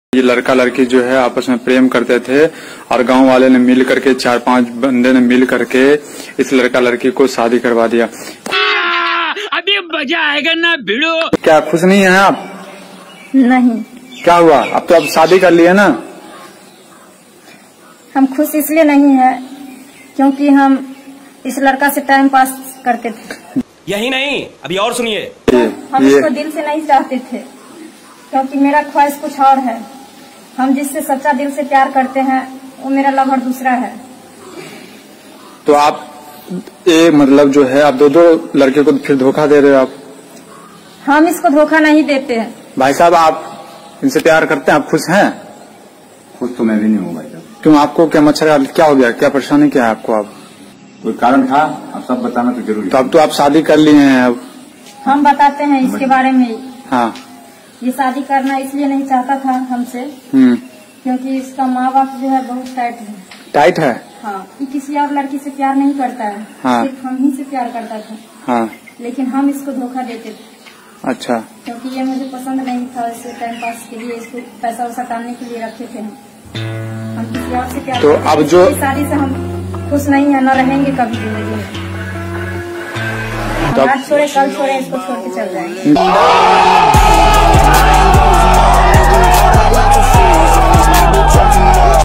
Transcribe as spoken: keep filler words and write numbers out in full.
ये लड़का लड़की जो है आपस में प्रेम करते थे और गांव वाले ने मिल करके, चार पांच बंदे ने मिल करके इस लड़का लड़की को शादी करवा दिया। अभी मजा आएगा ना भिड़ो। क्या खुश नहीं है आप? नहीं। क्या हुआ? अब तो आप शादी कर लिए ना। हम खुश इसलिए नहीं है क्योंकि हम इस लड़का से टाइम पास करते थे। यही नहीं, अभी और सुनिए। हम इसको दिल से नहीं चाहते थे क्योंकि मेरा ख्वाहिश कुछ और है। हम जिससे सच्चा दिल से प्यार करते हैं वो मेरा लवर दूसरा है। तो आप ये मतलब जो है आप दो दो लड़के को फिर धोखा दे रहे हो आप? हम इसको धोखा नहीं देते हैं। भाई साहब, आप इनसे प्यार करते हैं, आप खुश हैं? खुश तो मैं भी नहीं हूँ भाई साहब। क्यों? आपको क्या मच्छर क्या हो गया? क्या परेशानी क्या है आपको? आप कोई कारण था? आप सब बताना तो जरूरी। तो अब तो आप शादी कर लिए हैं। अब हम बताते हैं इसके बारे में। हाँ, ये शादी करना इसलिए नहीं चाहता था हमसे हम्म क्योंकि इसका माँ बाप जो है बहुत टाइट है। टाइट है? हाँ, ये किसी और लड़की से प्यार नहीं करता है। हाँ। सिर्फ हम ही से प्यार करता था। हाँ। लेकिन हम इसको धोखा देते थे। अच्छा। क्योंकि ये मुझे पसंद नहीं था, इसे टाइम पास के लिए, इसको पैसा वैसा टालने के लिए रखे थे हम। हम किसी और से प्यार तो अब जो इस शादी से हम खुश नहीं है, न रहेंगे कभी जिंदगी में। हम आज छोड़े कल छोड़े इसको छोड़ के चल जाएंगे।